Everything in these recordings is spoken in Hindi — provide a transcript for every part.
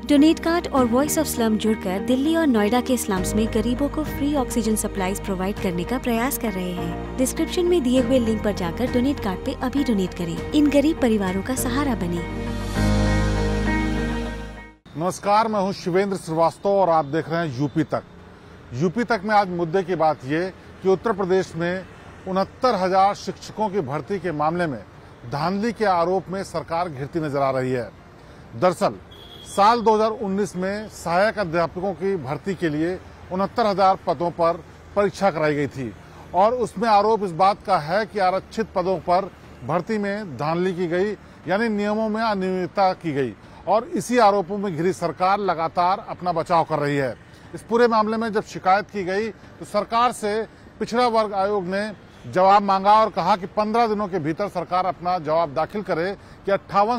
डोनेट कार्ड और वॉइस ऑफ स्लम जुड़कर दिल्ली और नोएडा के स्लम्स में गरीबों को फ्री ऑक्सीजन सप्लाईज प्रोवाइड करने का प्रयास कर रहे हैं। डिस्क्रिप्शन में दिए हुए लिंक पर जाकर डोनेट कार्ड पे अभी डोनेट करें। इन गरीब परिवारों का सहारा बने। नमस्कार, मैं हूं शिवेंद्र श्रीवास्तव और आप देख रहे हैं यूपी तक। यूपी तक में आज मुद्दे की बात ये कि उत्तर प्रदेश में 69,000 शिक्षकों की भर्ती के मामले में धांधली के आरोप में सरकार घिरती नजर आ रही है। दरअसल साल 2019 में सहायक अध्यापकों की भर्ती के लिए 69,000 पदों पर परीक्षा कराई गई थी और उसमें आरोप इस बात का है कि आरक्षित पदों पर भर्ती में धांधली की गई, यानी नियमों में अनियमितता की गई और इसी आरोपों में घिरी सरकार लगातार अपना बचाव कर रही है। इस पूरे मामले में जब शिकायत की गई तो सरकार से पिछड़ा वर्ग आयोग ने जवाब मांगा और कहा कि 15 दिनों के भीतर सरकार अपना जवाब दाखिल करे कि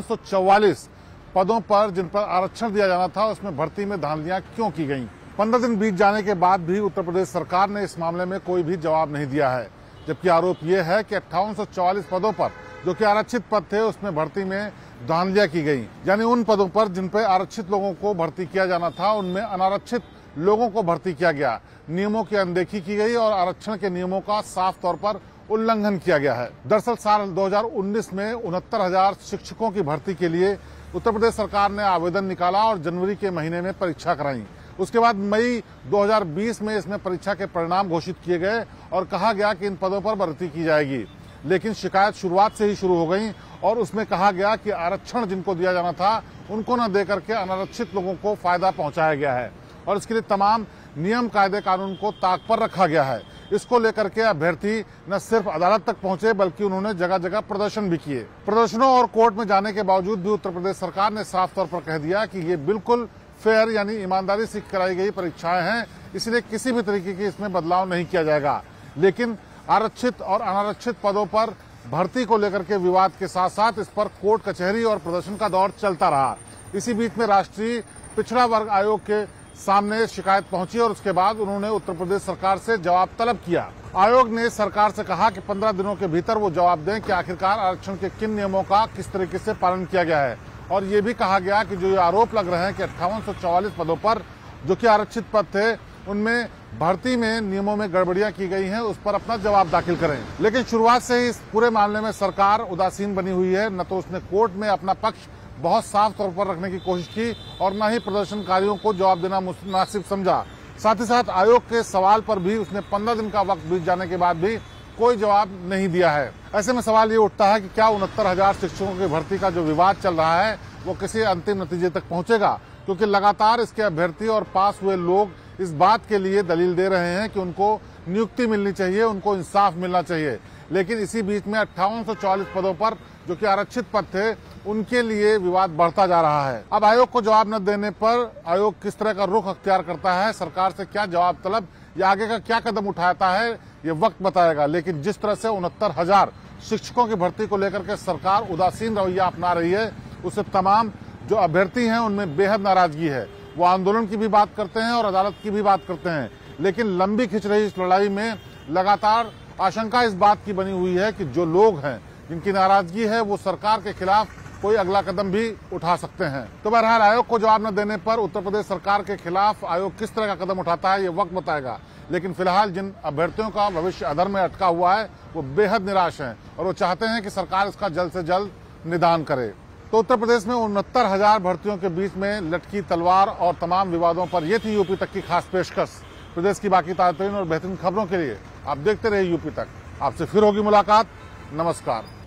5844 पदों पर जिन पर आरक्षण दिया जाना था उसमें भर्ती में धांधलियां क्यों की गईं। 15 दिन बीत जाने के बाद भी उत्तर प्रदेश सरकार ने इस मामले में कोई भी जवाब नहीं दिया है, जबकि आरोप ये है कि 5844 पदों पर जो कि आरक्षित पद थे उसमें भर्ती में धांधलियां की गई, यानी उन पदों पर जिन पर आरक्षित लोगों को भर्ती किया जाना था उनमें अनारक्षित लोगों को भर्ती किया गया, नियमों की अनदेखी की गई और आरक्षण के नियमों का साफ तौर पर उल्लंघन किया गया है। दरअसल साल 2019 में 69,000 शिक्षकों की भर्ती के लिए उत्तर प्रदेश सरकार ने आवेदन निकाला और जनवरी के महीने में परीक्षा कराई। उसके बाद मई 2020 में इसमें परीक्षा के परिणाम घोषित किए गए और कहा गया कि इन पदों पर भर्ती की जाएगी, लेकिन शिकायत शुरुआत से ही शुरू हो गई और उसमें कहा गया कि आरक्षण जिनको दिया जाना था उनको न देकर के अनारक्षित लोगों को फायदा पहुंचाया गया है और इसके लिए तमाम नियम कायदे कानून को ताक पर रखा गया है। इसको लेकर के अभ्यर्थी न सिर्फ अदालत तक पहुंचे बल्कि उन्होंने जगह जगह प्रदर्शन भी किए। प्रदर्शनों और कोर्ट में जाने के बावजूद भी उत्तर प्रदेश सरकार ने साफ तौर पर कह दिया कि ये बिल्कुल फेयर यानी ईमानदारी से कराई गई परीक्षाएं हैं, इसलिए किसी भी तरीके की इसमें बदलाव नहीं किया जाएगा। लेकिन आरक्षित और अनारक्षित पदों पर भर्ती को लेकर के विवाद के साथ साथ इस पर कोर्ट कचहरी और प्रदर्शन का दौर चलता रहा। इसी बीच में राष्ट्रीय पिछड़ा वर्ग आयोग के सामने शिकायत पहुंची और उसके बाद उन्होंने उत्तर प्रदेश सरकार से जवाब तलब किया। आयोग ने सरकार से कहा कि 15 दिनों के भीतर वो जवाब दें कि आखिरकार आरक्षण के किन नियमों का किस तरीके से पालन किया गया है और ये भी कहा गया कि जो ये आरोप लग रहे हैं कि 5844 पदों पर जो कि आरक्षित पद थे उनमें भर्ती में नियमों में गड़बड़ियां की गई हैं, उस पर अपना जवाब दाखिल करें। लेकिन शुरुआत से ही इस पूरे मामले में सरकार उदासीन बनी हुई है। न तो उसने कोर्ट में अपना पक्ष बहुत साफ तौर पर रखने की कोशिश की और न ही प्रदर्शनकारियों को जवाब देना मुनासिब समझा। साथ ही साथ आयोग के सवाल पर भी उसने 15 दिन का वक्त बीत जाने के बाद भी कोई जवाब नहीं दिया है। ऐसे में सवाल ये उठता है कि क्या 69,000 शिक्षकों की भर्ती का जो विवाद चल रहा है वो किसी अंतिम नतीजे तक पहुंचेगा, क्योंकि लगातार इसके अभ्यर्थी और पास हुए लोग इस बात के लिए दलील दे रहे हैं कि उनको नियुक्ति मिलनी चाहिए, उनको इंसाफ मिलना चाहिए। लेकिन इसी बीच में 5844 पदों पर जो कि आरक्षित पद थे उनके लिए विवाद बढ़ता जा रहा है। अब आयोग को जवाब न देने पर आयोग किस तरह का रुख अख्तियार करता है, सरकार से क्या जवाब तलब या आगे का क्या कदम उठाता है, ये वक्त बताएगा। लेकिन जिस तरह से 69,000 शिक्षकों की भर्ती को लेकर के सरकार उदासीन रवैया अपना रही है, उससे तमाम जो अभ्यर्थी हैं उनमें बेहद नाराजगी है। वो आंदोलन की भी बात करते हैं और अदालत की भी बात करते हैं, लेकिन लंबी खिंच रही इस लड़ाई में लगातार आशंका इस बात की बनी हुई है कि जो लोग हैं जिनकी नाराजगी है वो सरकार के खिलाफ कोई अगला कदम भी उठा सकते हैं। तो बहरहाल आयोग को जवाब न देने पर उत्तर प्रदेश सरकार के खिलाफ आयोग किस तरह का कदम उठाता है ये वक्त बताएगा। लेकिन फिलहाल जिन अभ्यर्थियों का भविष्य अधर में अटका हुआ है वो बेहद निराश हैं और वो चाहते हैं कि सरकार इसका जल्द से जल्द निदान करे। तो उत्तर प्रदेश में 69,000 भर्तियों के बीच में लटकी तलवार और तमाम विवादों पर यह थी यूपी तक की खास पेशकश। प्रदेश की बाकी ताज़ा और बेहतरीन खबरों के लिए आप देखते रहिए यूपी तक। आपसे फिर होगी मुलाकात। नमस्कार।